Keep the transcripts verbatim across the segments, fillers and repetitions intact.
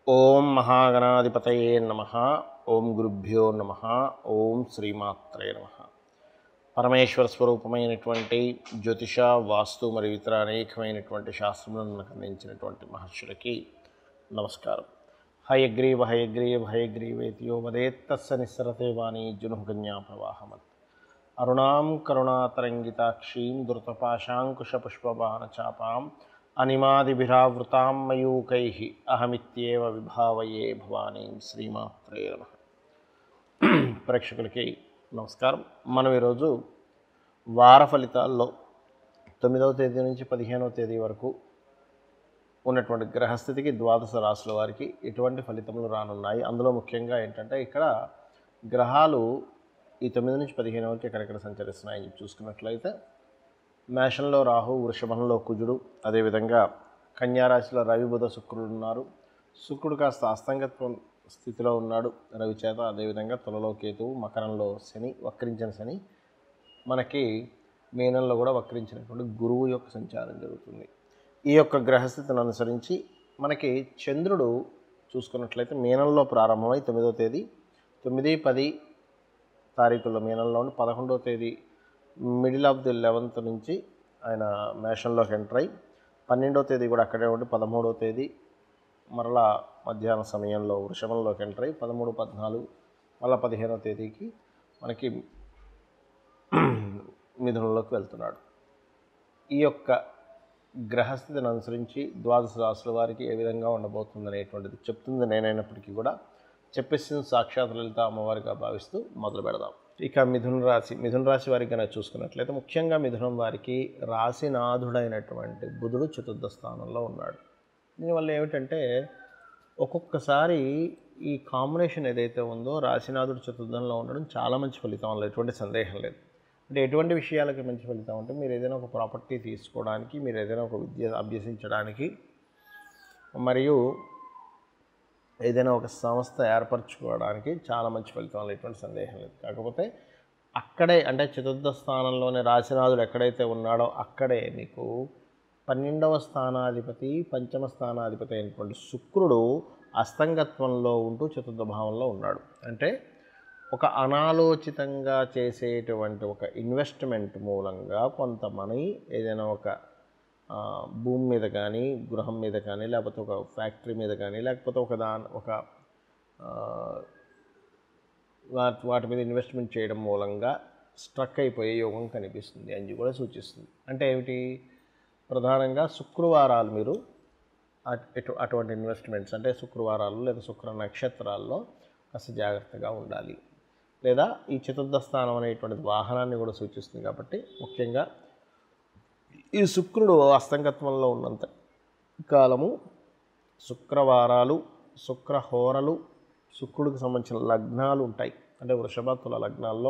ఓం మహాగణాధిపతయే నమః. ఓం గురుభ్యో నమః. ఓం శ్రీమాత్రే నమః. పరమేశ్వర స్వరూపమైనటువంటి జ్యోతిష, వాస్తు మరియు ఇతర అనేకమైనటువంటి శాస్త్రములను మనకు అందించినటువంటి మహర్షులకి నమస్కారం. హయగ్రీవ హయగ్రీవ హయగ్రీవేతియో వదేత్తస్స నిస్సరతే వాణి జునుకన్యా ప్రవాహమత్ అరుణాం కరుణాతరంగితాక్షీం ధృతపాశాంకుశపుష్పబాణచాపాం అనిమాదిభిరావృతాం మయూకైః అహమిత్యేవ విభావయే భవానీం. శ్రీమాత్రే నమః. ప్రేక్షకులకి నమస్కారం. మనం ఈరోజు వార ఫలితాల్లో తొమ్మిదవ తేదీ నుంచి పదిహేనవ తేదీ వరకు ఉన్నటువంటి గ్రహస్థితికి ద్వాదశ రాశుల వారికి ఎటువంటి ఫలితములు రానున్నాయి, అందులో ముఖ్యంగా ఏంటంటే ఇక్కడ గ్రహాలు ఈ తొమ్మిది నుంచి పదిహేను వరకు ఎక్కడెక్కడ సంచరిస్తున్నాయని చూసుకున్నట్లయితే మేషంలో రాహు, వృషభంలో కుజుడు, అదేవిధంగా కన్యారాశిలో రవి, బుధ, శుక్రుడు ఉన్నారు. శుక్రుడు కాస్త అస్తంగత్వం స్థితిలో ఉన్నాడు రవి చేత. అదేవిధంగా తులలో కేతువు, మకరంలో శని, వక్రించిన శని, మనకి మీనంలో కూడా వక్రించినటువంటి గురువు యొక్క సంచారం జరుగుతుంది. ఈ యొక్క గ్రహస్థితిని అనుసరించి మనకి చంద్రుడు చూసుకున్నట్లయితే మీనంలో ప్రారంభమై తొమ్మిదవ తేదీ తొమ్మిది పది తారీఖుల్లో మీనంలో ఉండి పదకొండవ తేదీ మిడిల్ ఆఫ్ ది లెవెన్త్ నుంచి ఆయన మేషంలోకి ఎంటర్ అయ్యి పన్నెండవ తేదీ కూడా అక్కడే ఉండి పదమూడవ తేదీ మరలా మధ్యాహ్న సమయంలో వృషభంలోకి ఎంటర్ అయ్యి పదమూడు పద్నాలుగు మళ్ళీ పదిహేనవ తేదీకి మనకి మిథునంలోకి వెళ్తున్నాడు. ఈ యొక్క గ్రహస్థితిని అనుసరించి ద్వాదశ రాశుల వారికి ఏ విధంగా ఉండబోతుంది అనేటువంటిది చెప్తుంది నేనైనప్పటికీ కూడా చెప్పేసిన సాక్షాత్ లలిత అమ్మవారిగా భావిస్తూ మొదలు పెడదాం. ఇక మిథున రాశి మిథున రాశి వారికి కనుక చూసుకున్నట్లయితే ముఖ్యంగా మిథునం వారికి రాశినాథుడైనటువంటి బుధుడు చతుర్థ స్థానంలో ఉన్నాడు. దీనివల్ల ఏమిటంటే ఒక్కొక్కసారి ఈ కాంబినేషన్ ఏదైతే ఉందో రాశినాథుడు చతుర్థంలో ఉండడం చాలా మంచి ఫలితం, వల్ల ఎటువంటి సందేహం లేదు. అంటే ఎటువంటి విషయాలకి మంచి ఫలితం అంటే మీరు ఏదైనా ఒక ప్రాపర్టీ తీసుకోవడానికి, మీరు ఏదైనా ఒక విద్య అభ్యసించడానికి, మరియు ఏదైనా ఒక సంస్థ ఏర్పరచుకోవడానికి చాలా మంచి ఫలితం, వల్ల ఎటువంటి సందేహం లేదు. కాకపోతే అక్కడే అంటే చతుర్థ స్థానంలోనే రాశినాథుడు ఎక్కడైతే ఉన్నాడో అక్కడే మీకు పన్నెండవ స్థానాధిపతి, పంచమ స్థానాధిపతి అయినటువంటి శుక్రుడు అస్తంగత్వంలో ఉంటూ చతుర్థ భావంలో ఉన్నాడు. అంటే ఒక అనాలోచితంగా చేసేటువంటి ఒక ఇన్వెస్ట్మెంట్ మూలంగా కొంత మనీ ఏదైనా ఒక భూమి మీద కానీ, గృహం మీద కానీ, లేకపోతే ఒక ఫ్యాక్టరీ మీద కానీ, లేకపోతే ఒక దాని ఒక వాటి మీద ఇన్వెస్ట్మెంట్ చేయడం మూలంగా స్ట్రక్ అయిపోయే యోగం కనిపిస్తుంది అని కూడా సూచిస్తుంది. అంటే ఏమిటి? ప్రధానంగా శుక్రవారాలు మీరు అటు అటువంటి ఇన్వెస్ట్మెంట్స్ అంటే శుక్రవారాలు లేదా శుక్ర నక్షత్రాల్లో కాస్త జాగ్రత్తగా ఉండాలి. లేదా ఈ చతుర్థ స్థానం అనేటువంటిది వాహనాన్ని కూడా సూచిస్తుంది కాబట్టి ముఖ్యంగా ఈ శుక్రుడు అస్తంగత్వంలో ఉన్నంత కాలము శుక్రవారాలు, శుక్రహోరలు, శుక్రుడికి సంబంధించిన లగ్నాలు ఉంటాయి. అంటే వృషభ, తుల లగ్నాల్లో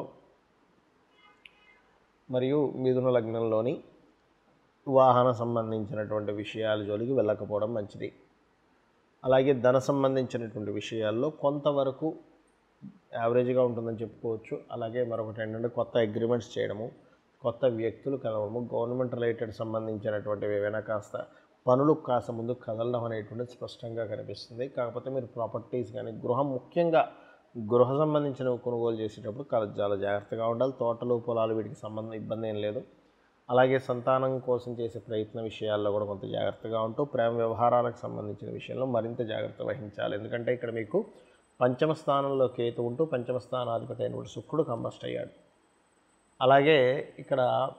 మరియు మిథున లగ్నంలోని వాహన సంబంధించినటువంటి విషయాల జోలికి వెళ్ళకపోవడం మంచిది. అలాగే ధన సంబంధించినటువంటి విషయాల్లో కొంతవరకు యావరేజ్గా ఉంటుందని చెప్పుకోవచ్చు. అలాగే మరొకటి ఏంటంటే కొత్త అగ్రిమెంట్స్ చేయడము, కొత్త వ్యక్తులు కలవడము, గవర్నమెంట్ రిలేటెడ్ సంబంధించినటువంటివి ఏవైనా కాస్త పనులు కాస్త ముందు కదలడం అనేటువంటిది స్పష్టంగా కనిపిస్తుంది. కాకపోతే మీరు ప్రాపర్టీస్ కానీ గృహం ముఖ్యంగా గృహ సంబంధించిన కొనుగోలు చేసేటప్పుడు చాలా జాగ్రత్తగా ఉండాలి. తోటలు, పొలాలు వీటికి సంబంధం ఇబ్బంది ఏం లేదు. అలాగే సంతానం కోసం చేసే ప్రయత్న విషయాల్లో కూడా కొంత జాగ్రత్తగా ఉంటూ ప్రేమ వ్యవహారాలకు సంబంధించిన విషయంలో మరింత జాగ్రత్త వహించాలి. ఎందుకంటే ఇక్కడ మీకు పంచమ స్థానంలో కేతు ఉంటూ పంచమ స్థానాధిపతి అయినటువంటి శుక్రుడు కంబస్ట్ అయ్యాడు. అలాగే ఇక్కడ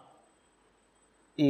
ఈ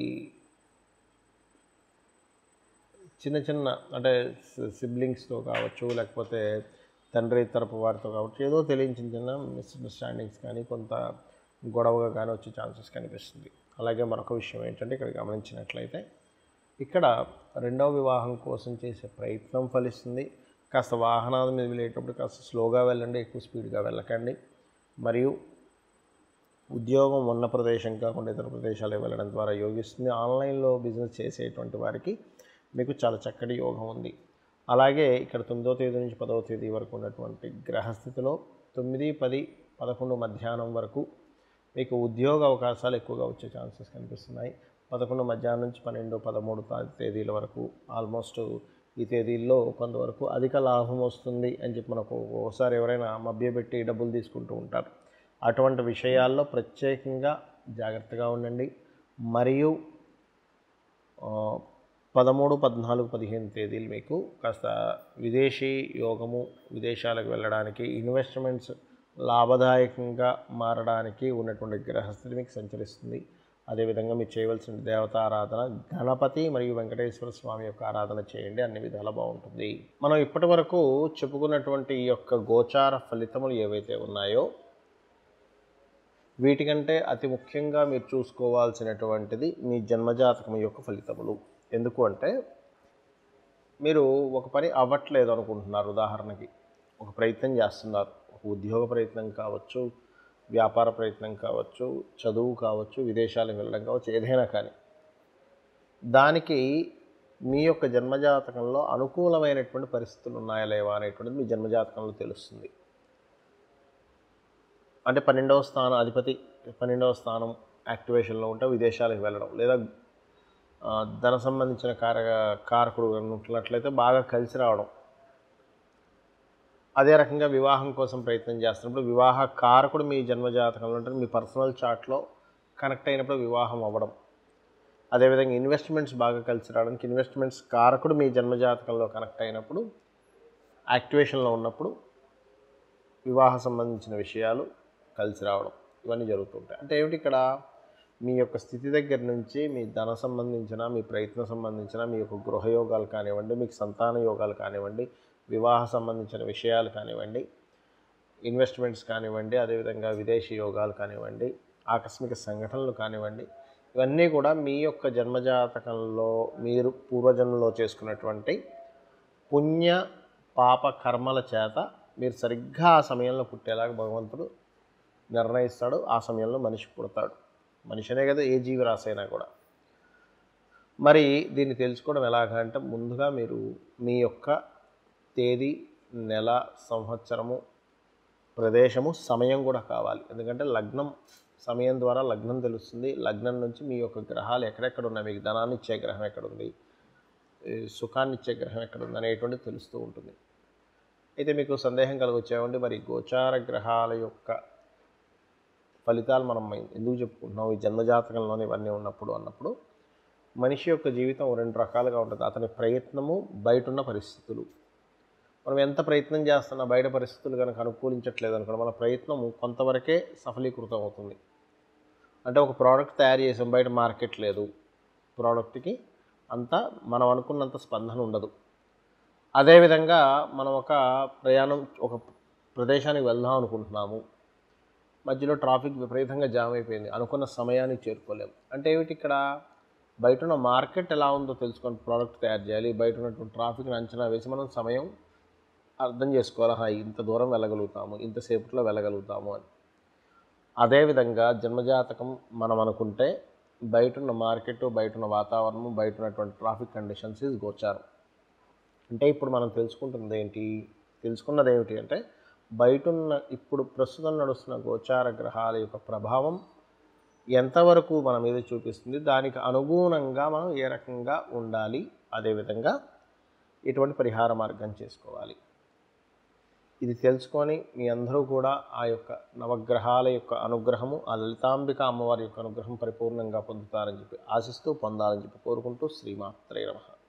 చిన్న చిన్న అంటే సిబ్లింగ్స్తో కావచ్చు, లేకపోతే తండ్రి తరపు వారితో కావచ్చు, ఏదో తెలియని చిన్న చిన్న మిస్అండర్స్టాండింగ్స్ కానీ కొంత గొడవగా కానీ వచ్చే ఛాన్సెస్ కనిపిస్తుంది. అలాగే మరొక విషయం ఏంటంటే ఇక్కడ గమనించినట్లయితే ఇక్కడ రెండవ వివాహం కోసం చేసే ప్రయత్నం ఫలిస్తుంది. కాస్త వాహనాల మీద వెళ్ళేటప్పుడు కాస్త స్లోగా వెళ్ళండి, ఎక్కువ స్పీడ్గా వెళ్ళకండి. మరియు ఉద్యోగం ఉన్న ప్రదేశం కాకుండా ఇతర ప్రదేశాలకు వెళ్ళడం ద్వారా యోగిస్తుంది. ఆన్లైన్లో బిజినెస్ చేసేటువంటి వారికి మీకు చాలా చక్కటి యోగం ఉంది. అలాగే ఇక్కడ తొమ్మిదవ తేదీ నుంచి పదవ తేదీ వరకు ఉన్నటువంటి గ్రహస్థితిలో తొమ్మిది పది పదకొండు మధ్యాహ్నం వరకు మీకు ఉద్యోగ అవకాశాలు ఎక్కువగా వచ్చే ఛాన్సెస్ కనిపిస్తున్నాయి. పదకొండు మధ్యాహ్నం నుంచి పన్నెండు పదమూడు తేదీల వరకు ఆల్మోస్ట్ ఈ తేదీల్లో కొంతవరకు అధిక లాభం వస్తుంది అని చెప్పి మనకు ఒకసారి ఎవరైనా మభ్యపెట్టి డబ్బులు తీసుకుంటూ ఉంటారు. అటువంటి విషయాల్లో ప్రత్యేకంగా జాగ్రత్తగా ఉండండి. మరియు పదమూడు పద్నాలుగు పదిహేను తేదీలు మీకు కాస్త విదేశీ యోగము, విదేశాలకు వెళ్ళడానికి, ఇన్వెస్ట్మెంట్స్ లాభదాయకంగా మారడానికి ఉన్నటువంటి గ్రహస్థితి మీకు సంచరిస్తుంది. అదేవిధంగా మీరు చేయవలసిన దేవతారాధన గణపతి మరియు వెంకటేశ్వర స్వామి యొక్క ఆరాధన చేయండి, అన్ని విధాలా బాగుంటుంది. మనం ఇప్పటి వరకు చెప్పుకున్నటువంటి ఈ యొక్క గోచార ఫలితములు ఏవైతే ఉన్నాయో వీటికంటే అతి ముఖ్యంగా మీరు చూసుకోవాల్సినటువంటిది మీ జన్మజాతకం యొక్క ఫలితములు. ఎందుకు అంటే మీరు ఒక పని అవ్వట్లేదు అనుకుంటున్నారు, ఉదాహరణకి ఒక ప్రయత్నం చేస్తున్నారు, ఒక ఉద్యోగ ప్రయత్నం కావచ్చు, వ్యాపార ప్రయత్నం కావచ్చు, చదువు కావచ్చు, విదేశాలకు వెళ్ళడం కావచ్చు, ఏదైనా కానీ దానికి మీ యొక్క జన్మజాతకంలో అనుకూలమైనటువంటి పరిస్థితులు ఉన్నాయా లేవా అనేటువంటిది మీ జన్మజాతకంలో తెలుస్తుంది. అంటే పన్నెండవ స్థానం అధిపతి పన్నెండవ స్థానం యాక్టివేషన్లో ఉంటే విదేశాలకు వెళ్ళడం, లేదా ధన సంబంధించిన కార కారకుడు ఉన్నట్లయితే బాగా కలిసి రావడం. అదే రకంగా వివాహం కోసం ప్రయత్నం చేస్తున్నప్పుడు వివాహ కారకుడు మీ జన్మజాతకంలో ఉంటే మీ పర్సనల్ చార్ట్లో కనెక్ట్ అయినప్పుడు వివాహం అవ్వడం. అదేవిధంగా ఇన్వెస్ట్మెంట్స్ బాగా కలిసి రావడానికి ఇన్వెస్ట్మెంట్స్ కారకుడు మీ జన్మజాతకంలో కనెక్ట్ అయినప్పుడు, యాక్టివేషన్లో ఉన్నప్పుడు వివాహ సంబంధించిన విషయాలు కలిసి రావడం, ఇవన్నీ జరుగుతుంటాయి. అంటే ఏమిటి ఇక్కడ మీ యొక్క స్థితి దగ్గర నుంచి మీ ధన సంబంధించిన, మీ ప్రయత్నం సంబంధించిన, మీ యొక్క గృహయోగాలు కానివ్వండి, మీకు సంతాన యోగాలు కానివ్వండి, వివాహ సంబంధించిన విషయాలు కానివ్వండి, ఇన్వెస్ట్మెంట్స్ కానివ్వండి, అదేవిధంగా విదేశీ యోగాలు కానివ్వండి, ఆకస్మిక సంఘటనలు కానివ్వండి, ఇవన్నీ కూడా మీ యొక్క జన్మజాతకంలో మీరు పూర్వజన్మలో చేసుకున్నటువంటి పుణ్య పాప కర్మల చేత మీరు సరిగ్గా ఆ సమయంలో పుట్టేలాగా భగవంతుడు నిర్ణయిస్తాడు. ఆ సమయంలో మనిషి పుడతాడు. మనిషినే కదా, ఏ జీవరాశి అయినా కూడా. మరి దీన్ని తెలుసుకోవడం ఎలాగంటే ముందుగా మీరు మీ యొక్క తేదీ, నెల, సంవత్సరము, ప్రదేశము, సమయం కూడా కావాలి. ఎందుకంటే లగ్నం సమయం ద్వారా లగ్నం తెలుస్తుంది. లగ్నం నుంచి మీ యొక్క గ్రహాలు ఎక్కడెక్కడ ఉన్నాయి, మీకు ధనాన్ని ఇచ్చే గ్రహం ఎక్కడుంది, సుఖాన్ని ఇచ్చే గ్రహం ఎక్కడుంది అనేటువంటిది తెలుస్తూ ఉంటుంది. అయితే మీకు సందేహం కలిగొచ్చేవండి, మరి గోచార గ్రహాల యొక్క ఫలితాలు మనం ఎందుకు చెప్పుకుంటున్నాం ఈ జన్మజాతకంలోనే ఇవన్నీ ఉన్నప్పుడు అన్నప్పుడు మనిషి యొక్క జీవితం రెండు రకాలుగా ఉంటుంది. అతని ప్రయత్నము, బయట ఉన్న పరిస్థితులు. మనం ఎంత ప్రయత్నం చేస్తున్నా బయట పరిస్థితులు కనుక అనుకూలించట్లేదు అనుకోండి, మన ప్రయత్నము కొంతవరకే సఫలీకృతం అవుతుంది. అంటే ఒక ప్రోడక్ట్ తయారు చేసాం, బయట మార్కెట్ లేదు, ప్రోడక్ట్కి అంత మనం అనుకున్నంత స్పందన ఉండదు. అదేవిధంగా మనం ఒక ప్రయాణం, ఒక ప్రదేశానికి వెళ్దాం అనుకుంటున్నాము, మధ్యలో ట్రాఫిక్ విపరీతంగా జామ్ అయిపోయింది, అనుకున్న సమయానికి చేరుకోలేము. అంటే ఏమిటి ఇక్కడ బయట ఉన్న మార్కెట్ ఎలా ఉందో తెలుసుకొని ప్రోడక్ట్ తయారు చేయాలి. బయట ఉన్నటువంటి ట్రాఫిక్ని అంచనా వేసి మనం సమయం అర్థం చేసుకోవాలి, ఇంత దూరం వెళ్ళగలుగుతాము, ఇంతసేపట్లో వెళ్ళగలుగుతాము అని. అదేవిధంగా జన్మజాతకం మనం అనుకుంటే బయట ఉన్న మార్కెట్, బయట ఉన్న వాతావరణము, బయట ఉన్నటువంటి ట్రాఫిక్ కండిషన్స్ ఈజ్ గోచారం. అంటే ఇప్పుడు మనం తెలుసుకుంటున్నది ఏంటి తెలుసుకున్నది ఏమిటి అంటే బయటున్న ఇప్పుడు ప్రస్తుతం నడుస్తున్న గోచార గ్రహాల యొక్క ప్రభావం ఎంతవరకు మన మీద చూపిస్తుంది, దానికి అనుగుణంగా మనం ఏ రకంగా ఉండాలి, అదేవిధంగా ఎటువంటి పరిహార మార్గం చేసుకోవాలి. ఇది తెలుసుకొని మీ అందరూ కూడా ఆ యొక్క నవగ్రహాల యొక్క అనుగ్రహము, ఆ లలితాంబిక అమ్మవారి యొక్క అనుగ్రహం పరిపూర్ణంగా పొందుతారని చెప్పి ఆశిస్తూ, పొందాలని చెప్పి కోరుకుంటూ శ్రీమాత్రే నమః.